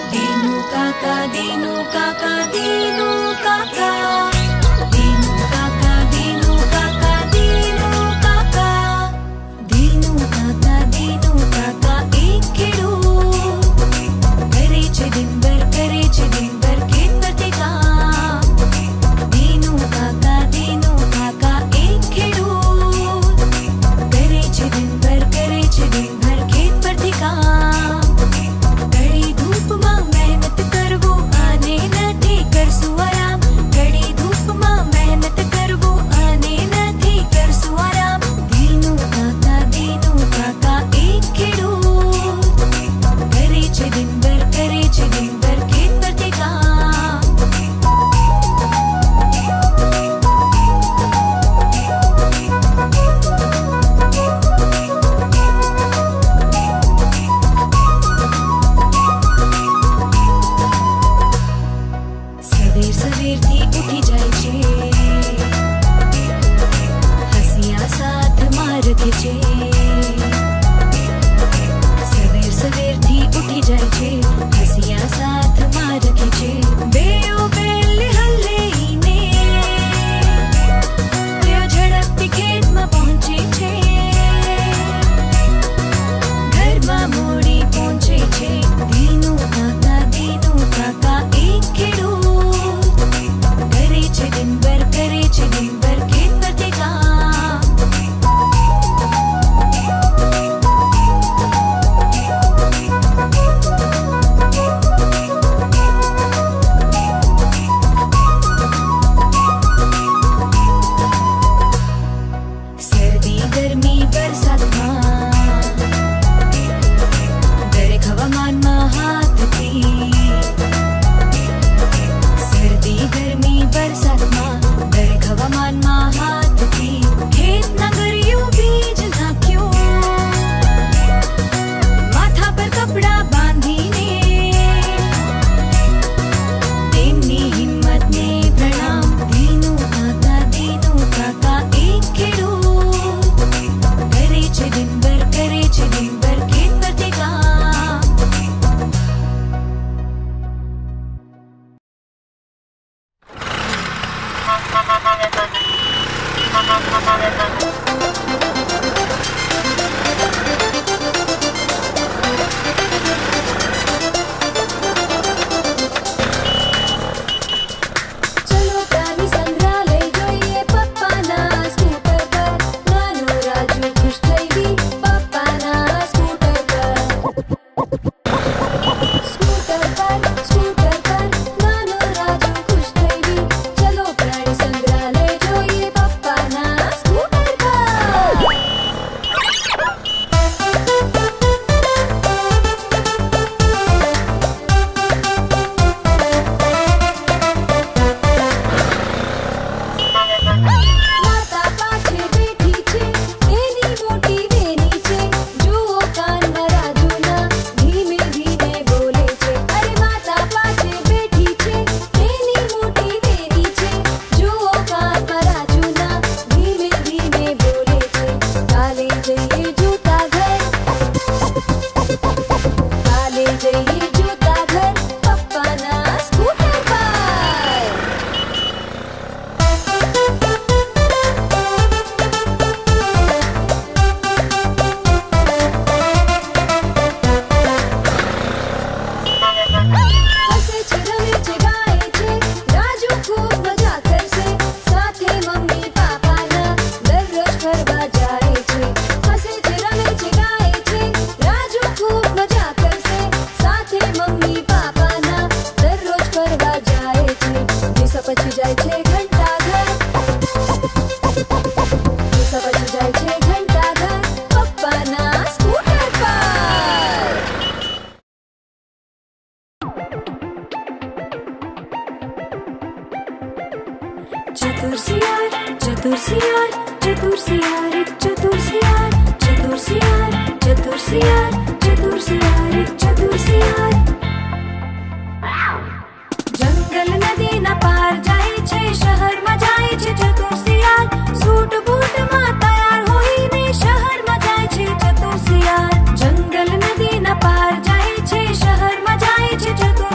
जंगल नदी न पार जाए छे, शहर में जाए छे चतुर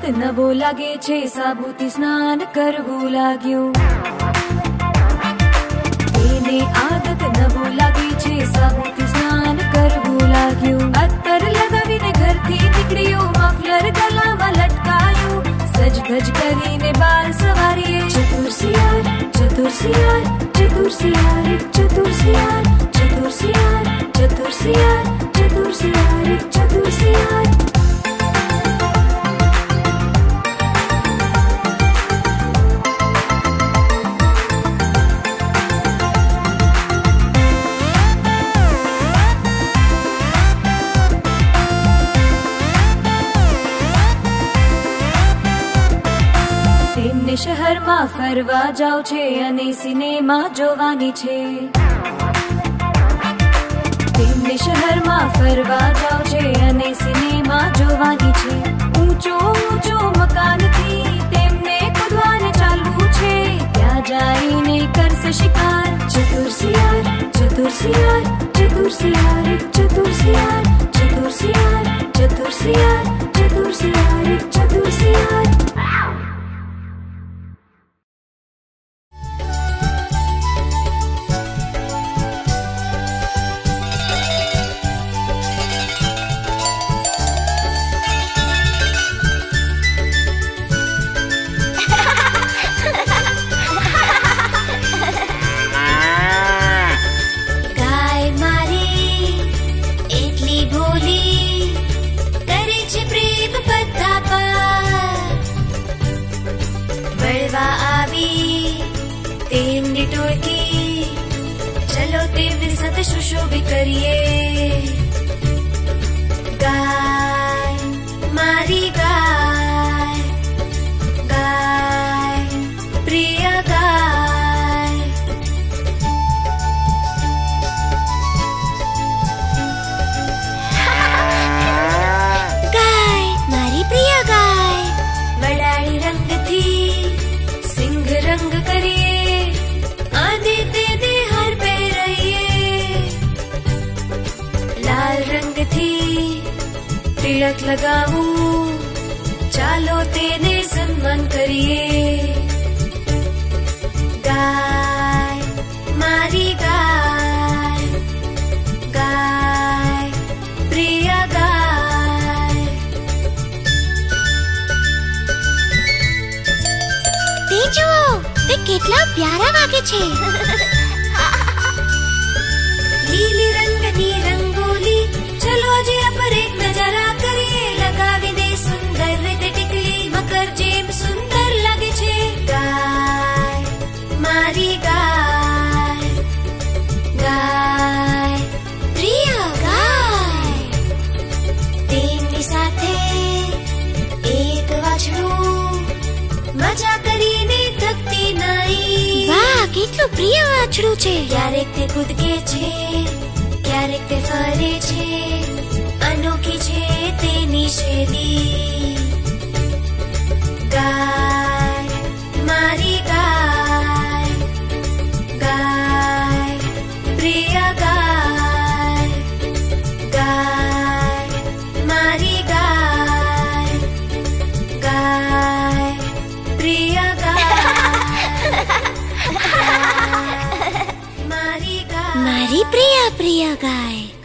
નવો લાગે છે, સાબુથી સ્નાન કરવું લાગ્યું. એને આદત નવો લાગે છે, સાબુથી સ્નાન કરવું લાગ્યું. અત્તર લગાવીને ઘરથી નીકળ્યું, મફલર ગલામાં લટકાયું, સજ ધજ કરીને બાલ સવારીએ. ચતુર શિયાળ, ચતુર શિયાળ, ચતુર શિયાળ, ચતુર શિયાળ, ચતુર શિયાળ, ચતુર શિયાળ, ચતુર શિયાળ, ચતુર શિયાળ. તેમને શહેરમાં ફરવા જાવ છે અને સિનેમા જોવાની છે. તેમને શહેરમાં ફરવા જાવ છે અને સિનેમા જોવાની છે. ઊંચો ઊંચો મકાનથી તેમને કૂદવાને ચાલવું છે, ત્યાં જઈને કરશે શિકાર. ચતુર શિયાળ, ચતુર શિયાળ, ચતુર શિયાળ, ચતુર શિયાળ, ચતુર શિયાળ, ચતુર શિયાળ, ચતુર શિયાળ, ચતુર શિયાળ. તેમની ટોળકી, ચલો તેમની સાથે સુશોભિત કરીએ. ગાય મારી ગાય, ગાય પ્રિય ગાય. ગાય મારી પ્રિય ગાય, વડાળી રંગથી સિંહ રંગ કરીએ. તિલક લગાવું, ચાલો તેને સન્માન કરીએ. ગાય મારી ગાય, ગાય પ્રિય ગાય. તે જુઓ, તે કેટલા પ્યારા વાગે છે. લીલી રંગની રંગોલી, ચલો જે પર એક નજારા કરીએ. લગાવી દે સુંદર રીતે ટીકલી, મકર જેમ સુંદર લાગે છે. ગાય મારી ગાય, ગાય પ્રિય ગાય. તેમની સાથે એક વાછડું, મજા કરીને થકતી નહીં. વાહ, કેટલું પ્રિય વાછડું છે. ક્યારેક તે કૂદકે છે, ક્યારેક તે ફરે છે, અનોખી છે તેની શૈલી. ગાય મારી ગાય, ગાય પ્રિય ગાય, ગાય મારી ગાય, ગાય પ્રિય ગાય, મારી પ્રિય પ્રિય ગાય.